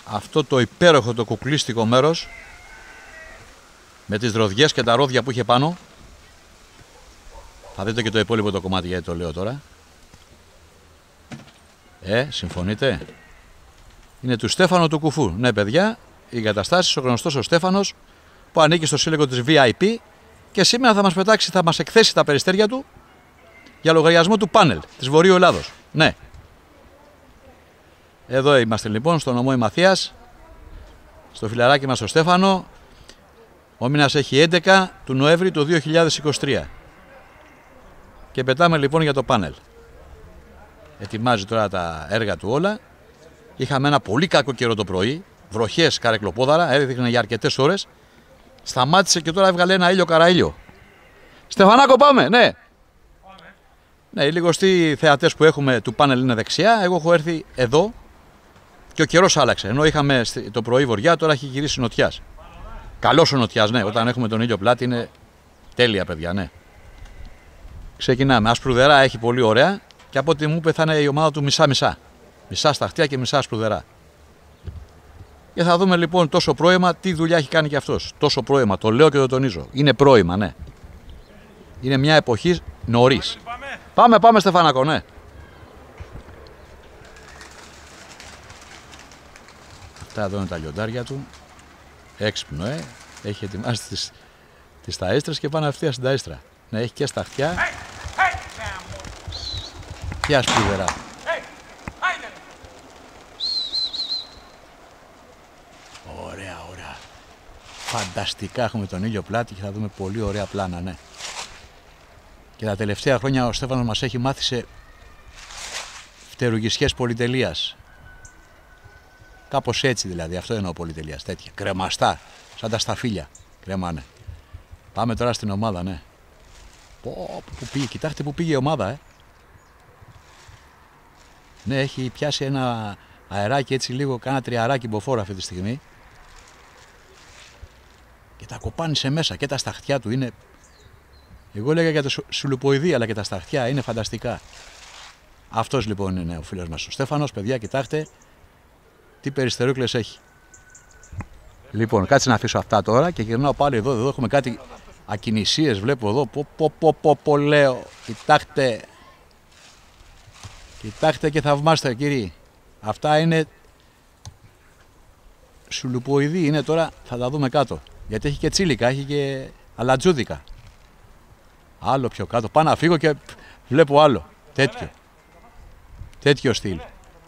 αυτό το υπέροχο το κουκλίστικο μέρος με τις ροδιές και τα ρόδια που είχε πάνω. Θα δείτε και το υπόλοιπο το κομμάτι, γιατί το λέω τώρα. Συμφωνείτε? Είναι του Στέφανο του Κουφού. Ναι παιδιά, οι εγκαταστάσεις, ο γνωστός ο Στέφανος που ανήκει στο σύλλογο της VIP και σήμερα θα μας πετάξει, θα μας εκθέσει τα περιστέρια του για λογαριασμό του πάνελ της Βορείου Ελλάδος. Ναι. Εδώ είμαστε λοιπόν στο νομό Μαθίας, στο φιλαράκι μας το Στέφανο. Ο μήνας έχει 11 του Νοέμβρη του 2023 και πετάμε λοιπόν για το πάνελ. Ετοιμάζει τώρα τα έργα του όλα. Είχαμε ένα πολύ κακό καιρό το πρωί, βροχές, καρεκλοπόδαρα, έδειχνε για αρκετές ώρες. Σταμάτησε και τώρα έβγαλε ένα ήλιο καραήλιο. Στεφανάκο πάμε, ναι. Ναι, οι λιγοστοί θεατές που έχουμε του πάνελ είναι δεξιά. Εγώ έχω έρθει εδώ και ο καιρός άλλαξε. Ενώ είχαμε το πρωί βορειά, τώρα έχει γυρίσει νοτιάς. Καλός ο νοτιάς, ναι. Όταν έχουμε τον ήλιο πλάτη είναι τέλεια, παιδιά, ναι. Ξεκινάμε. Ασπρουδερά έχει πολύ ωραία και από ό,τι μου είπε θα είναι η ομάδα του μισά-μισά. Μισά στα χτιά και μισά ασπρουδερά. Και θα δούμε λοιπόν τόσο πρόημα τι δουλειά έχει κάνει και αυτός. Τόσο πρόημα, το λέω και το τονίζω. Είναι πρόημα, ναι. Είναι μια εποχή νωρίς. Πάμε Στεφανάκο, ναι. Αυτά εδώ είναι τα λιοντάρια του. Έξυπνο, Έχει ετοιμάσει τις ταΐστρες και πάνε ευθεία στην ταΐστρα. Ναι, έχει και στα χτιά. Και ασπρουδερά. Ωραία, ωραία. Φανταστικά έχουμε τον ήλιο πλάτη και θα δούμε πολύ ωραία πλάνα, ναι. Και τα τελευταία χρόνια ο Στέφανος μας έχει μάθει σε φτερουγισιές πολυτελείας. Κάπως έτσι δηλαδή, αυτό εννοώ πολυτελείας, τέτοια. Κρεμαστά, σαν τα σταφύλια. Κρεμάνε. Πάμε τώρα στην ομάδα, ναι. Πού πήγε, κοιτάξτε που πήγε η ομάδα, Ναι, έχει πιάσει ένα αεράκι έτσι λίγο, κάνα τριαράκι μποφόρο αυτή τη στιγμή. Και τα κοπάνισε μέσα και τα σταχτιά του είναι... Εγώ έλεγα για το σουλουποειδή, αλλά και τα σταχτιά είναι φανταστικά. Αυτός λοιπόν είναι ο φίλος μας ο Στέφανος. Παιδιά, κοιτάξτε τι περιστερούκλες έχει. Λοιπόν, κάτσε να αφήσω αυτά τώρα και γυρνάω πάλι εδώ. Εδώ έχουμε κάτι ακινησίες, βλέπω εδώ. Πω λέω. Κοιτάξτε. Κοιτάξτε και θαυμάστε, κύριοι. Αυτά είναι σουλουποειδή. Είναι τώρα, θα τα δούμε κάτω. Γιατί έχει και τσίλικα, έχει και αλατζούδικα. Άλλο πιο κάτω. Πάω να φύγω και βλέπω άλλο. Τέτοιο στυλ.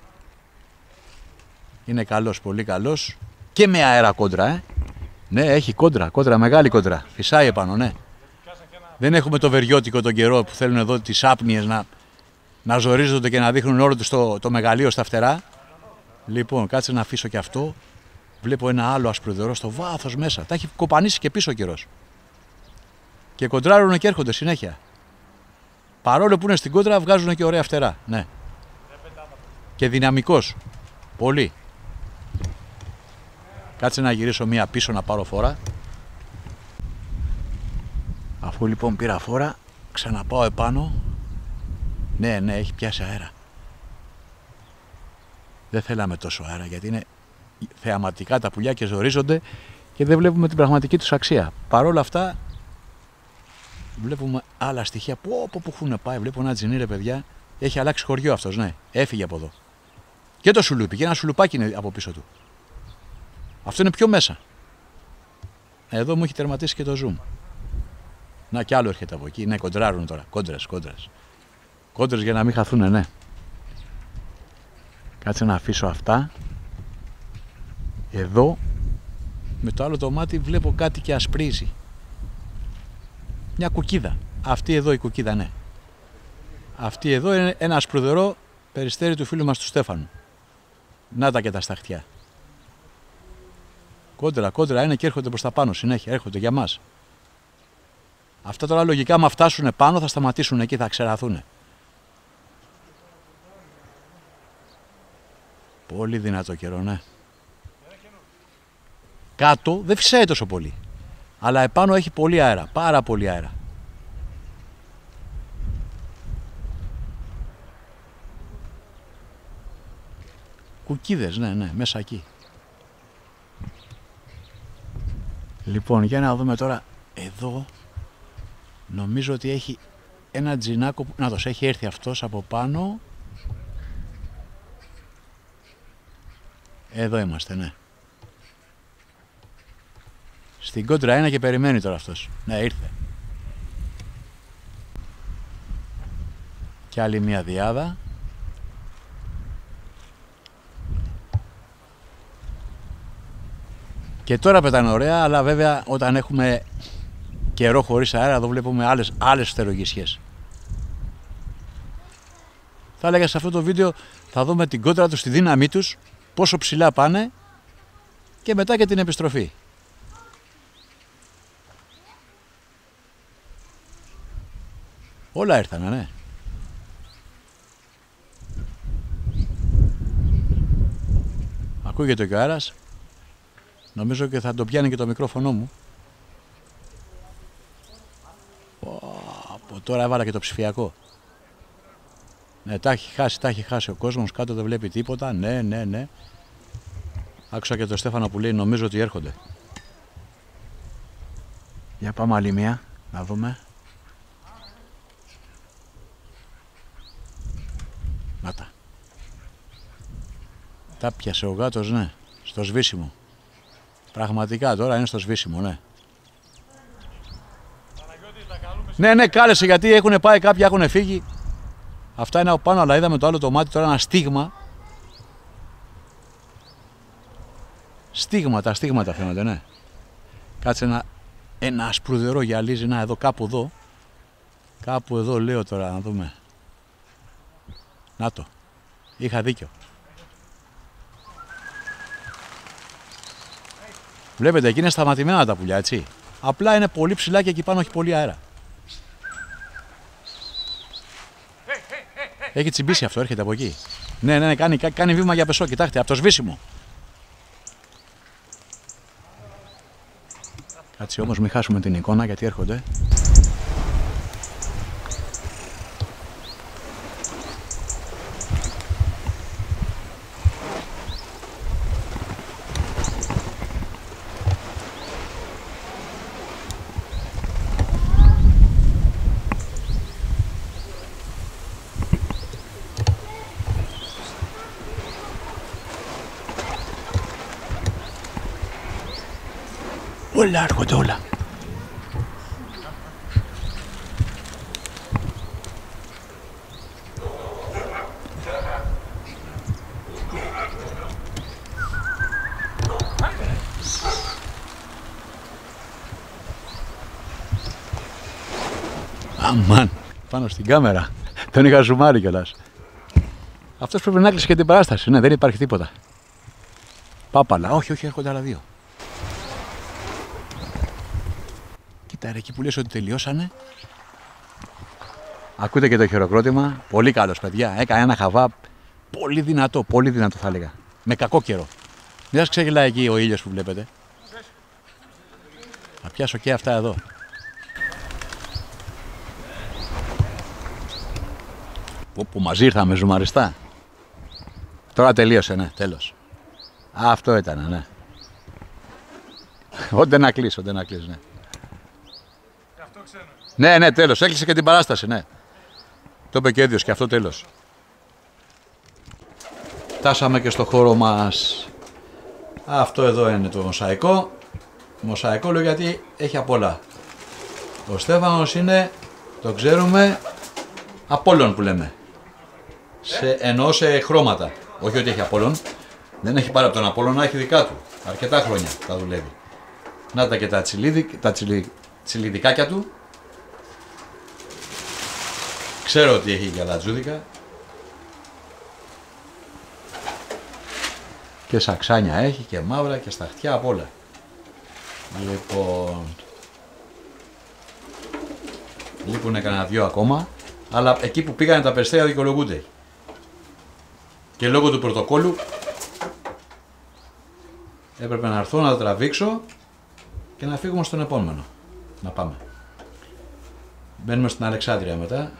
Είναι καλός, πολύ καλός. Και με αέρα κόντρα, Ναι, έχει κόντρα, μεγάλη κόντρα. Φυσάει επάνω, ναι. Δεν έχουμε το βεριώτικο τον καιρό που θέλουν εδώ τις άπνιες να ζορίζονται και να δείχνουν όλο τους το μεγαλείο στα φτερά. Λοιπόν, κάτσε να αφήσω και αυτό. Βλέπω ένα άλλο ασπρουδερό στο βάθος μέσα. Τα έχει κοπανίσει και πίσω ο καιρός. Και κοντράρουν και έρχονται συνέχεια. Παρόλο που είναι στην κόντρα, βγάζουν και ωραία φτερά. Ναι. Και δυναμικός. Πολύ. Κάτσε να γυρίσω μία πίσω να πάρω φόρα. Αφού λοιπόν πήρα φόρα, ξαναπάω επάνω. Ναι, έχει πιάσει αέρα. Δεν θέλαμε τόσο αέρα γιατί είναι θεαματικά τα πουλιά και ζορίζονται και δεν βλέπουμε την πραγματική τους αξία. Παρ' όλα αυτά βλέπουμε άλλα στοιχεία που έχουν πάει. Βλέπω ένα τζινί, ρε παιδιά. Έχει αλλάξει χωριό αυτός, ναι. Έφυγε από εδώ. Και το σουλούπι, και ένα σουλουπάκι είναι από πίσω του. Αυτό είναι πιο μέσα. Εδώ μου έχει τερματίσει και το zoom. Να, κι άλλο έρχεται από εκεί. Ναι, κοντράρουν τώρα. Κόντρες. Κόντρες για να μην χαθούν, ναι. Κάτσε να αφήσω αυτά. Εδώ με το άλλο το μάτι βλέπω κάτι και ασπρίζει. Μια κουκίδα. Αυτή εδώ η κουκίδα, ναι. Αυτή εδώ είναι ένα ασπρουδερό περιστέρι του φίλου μας του Στέφανου. Να τα και τα σταχτιά. Κόντρα είναι και έρχονται προς τα πάνω συνέχεια. Έρχονται για μας. Αυτά τώρα λογικά άμα φτάσουν πάνω θα σταματήσουν εκεί, θα ξεραθούν. Πολύ δυνατό καιρό, ναι. Κάτω δεν φυσάει τόσο πολύ. Αλλά επάνω έχει πολύ αέρα. Πάρα πολύ αέρα. Κουκίδες, ναι, μέσα εκεί. Λοιπόν, για να δούμε τώρα εδώ. Νομίζω ότι έχει ένα τζινάκο. Να δώσει, έχει έρθει αυτός από πάνω. Εδώ είμαστε, ναι. Στην κόντρα είναι και περιμένει τώρα αυτός. Ναι, ήρθε. Και άλλη μια διάδα. Και τώρα πετάνε ωραία, αλλά βέβαια όταν έχουμε καιρό χωρίς αέρα εδώ βλέπουμε άλλες φτερογισιές. Θα έλεγα σε αυτό το βίντεο θα δούμε την κόντρα τους, τη δύναμή τους, πόσο ψηλά πάνε και μετά και την επιστροφή. Όλα ήρθανε, ναι. Ακούγεται και ο αέρας. Νομίζω και θα το πιάνει και το μικρόφωνο μου. Από τώρα έβαλα και το ψηφιακό. Ναι, τα έχει χάσει ο κόσμος, κάτω δεν βλέπει τίποτα. Ναι. Άκουσα και τον Στέφανο που λέει νομίζω ότι έρχονται. Για πάμε άλλη μία, να δούμε. Να τα. Τα πιάσε ο γάτος, ναι, στο σβήσιμο. Πραγματικά τώρα είναι στο σβήσιμο, ναι. Ναι, κάλεσε γιατί έχουν πάει κάποιοι, έχουν φύγει. Αυτά είναι από πάνω, αλλά είδαμε το άλλο το μάτι τώρα ένα στίγμα. Στίγματα φαίνονται, ναι. Κάτσε ένα ασπρουδερό γυαλίζει, να εδώ κάπου εδώ. Κάπου εδώ λέω τώρα, να δούμε. Να το. Είχα δίκιο. Βλέπετε, εκεί είναι σταματημένα τα πουλιά, έτσι. Απλά είναι πολύ ψηλά και εκεί πάνω έχει πολύ αέρα. Έχει τσιμπήσει αυτό, έρχεται από εκεί. Ναι, κάνει βήμα για πεσό, κοιτάξτε, από το σβήσιμο. Κάτσε όμως, μην χάσουμε την εικόνα γιατί έρχονται. Όλα έρχονται όλα. Αμάν, πάνω στην κάμερα. Τον είχα ζουμάρει κιόλας. Αυτός πρέπει να κλείσει και την παράσταση. Ναι, δεν υπάρχει τίποτα. Πάπαλα, όχι, έρχονται άλλα δύο. Κοίτα ρε, εκεί που λες ότι τελειώσανε. Ακούτε και το χειροκρότημα. Πολύ καλός, παιδιά. Έκανε ένα χαβά πολύ δυνατό θα έλεγα. Με κακό καιρό. Μην σας ξεγελάει εκεί ο ήλιος που βλέπετε. Θα πιάσω και αυτά εδώ. Που μαζί ήρθαμε ζουμαριστά. Τώρα τελείωσε, ναι, τέλος. Αυτό ήταν, ναι. Όντε να κλείσει, ναι. Ναι, τέλος. Έκλεισε και την παράσταση, ναι. Το είπε και ίδιος και αυτό τέλος. Φτάσαμε και στο χώρο μας. Αυτό εδώ είναι το μοσαϊκό. Μοσαϊκό λέω γιατί έχει απ' όλα. Ο Στέφανος είναι, το ξέρουμε, Απόλλων που λέμε. Εννοώ σε χρώματα. Όχι ότι έχει Απόλλων. Δεν έχει πάρει από τον Απόλλωνα, έχει δικά του. Αρκετά χρόνια τα δουλεύει. Να τα και τα τσιλιδικάκια του. Ξέρω ότι έχει και λατζούδικα. Και σαξάνια έχει και μαύρα και στα χτιά απ' όλα. Λοιπόν, λείπουνε κανένα δυο ακόμα. Αλλά εκεί που πήγανε τα περιστέρια δικαιολογούνται. Και λόγω του πρωτοκόλλου έπρεπε να έρθω να τα τραβήξω και να φύγουμε στον επόμενο. Να πάμε. Μπαίνουμε στην Αλεξάνδρεια μετά.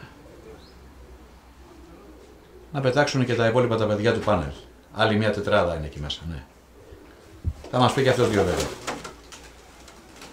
Να πετάξουν και τα υπόλοιπα τα παιδιά του πάνελ. Άλλη μια τετράδα είναι εκεί μέσα, ναι. Θα μας πει και αυτός δύο βέβαια.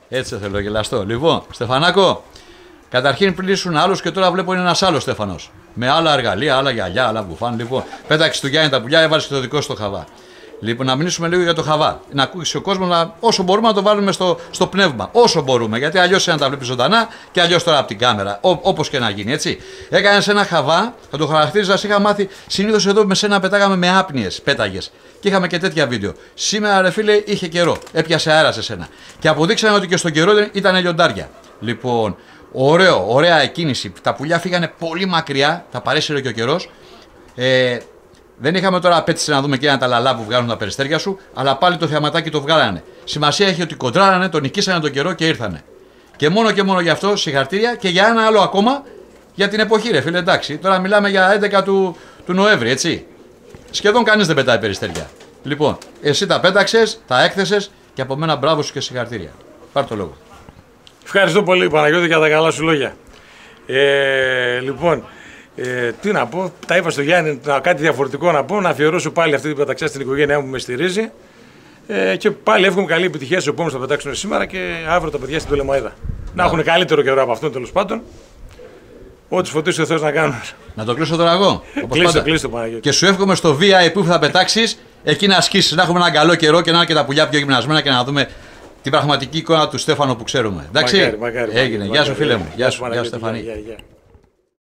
Έτσι θέλω, γελαστό. Λοιπόν, Στεφανάκο, καταρχήν πριν ήσουν άλλο και τώρα βλέπω είναι ένα άλλο Στέφανος. Με άλλα εργαλεία, άλλα γυαλιά, άλλα μπουφάν. Λοιπόν, πέταξε του Γιάννη τα πουλιά, έβαλε και το δικό σου το χαβά. Λοιπόν, να μιλήσουμε λίγο για το χαβά. Να ακούσει ο κόσμο, όσο μπορούμε να το βάλουμε στο πνεύμα. Όσο μπορούμε. Γιατί αλλιώ να τα βλέπει ζωντανά και αλλιώ τώρα από την κάμερα. Όπως και να γίνει, έτσι. Έκανε ένα χαβά, θα το χαρακτήριζα, είχα μάθει. Συνήθως εδώ με σένα πετάγαμε με άπνιες, πέταγες. Και είχαμε και τέτοια βίντεο. Σήμερα, ρε φίλε, είχε καιρό. Έπιασε αέρα σε σένα. Και αποδείξαμε ότι και στον καιρό ήταν λιοντάρια. Λοιπόν, ωραία εκκίνηση. Τα πουλιά φύγανε πολύ μακριά, τα παρέσυρε και ο καιρός. Δεν είχαμε τώρα απέτηση να δούμε και ένα τα λαλά που βγάλουν τα περιστέρια σου, αλλά πάλι το θεαματάκι το βγάλανε. Σημασία έχει ότι κοντράρανε, τον νικήσανε τον καιρό και ήρθανε. Και μόνο γι' αυτό συγχαρητήρια και για ένα άλλο ακόμα για την εποχή, ρε φίλε. Εντάξει, τώρα μιλάμε για 11 του Νοέμβρη, έτσι. Σχεδόν κανείς δεν πετάει περιστέρια. Λοιπόν, εσύ τα πέταξες, τα έκθεσες και από μένα μπράβο σου και συγχαρητήρια. Πάρ' το λόγο. Ευχαριστώ πολύ, Παναγιώτη, για τα καλά σου λόγια. Λοιπόν. Τι να πω, τα είπα στο Γιάννη, κάτι διαφορετικό να πω, να αφιερώσω πάλι αυτή την πεταξιά στην οικογένειά μου που με στηρίζει. Και πάλι εύχομαι καλή επιτυχία στους επόμενους που θα πετάξουν σήμερα και αύριο τα παιδιά στην Πτολεμαΐδα. Να έχουν καλύτερο καιρό από αυτόν, τέλος πάντων. Ό,τι φωτίσει ο Θεός να κάνουν. Να το κλείσω τώρα εγώ. Κλείστο, Παναγιώτη. Και σου εύχομαι στο VIP που θα πετάξεις, εκεί να ασκήσεις, να έχουμε έναν καλό καιρό και να είναι και τα πουλιά πιο γυμνασμένα και να δούμε την πραγματική εικόνα του Στέφανο που ξέρουμε. Εντάξει. Μακάρι, έγινε. Γεια σου, φίλε μου. Γεια σου, Στεφανή.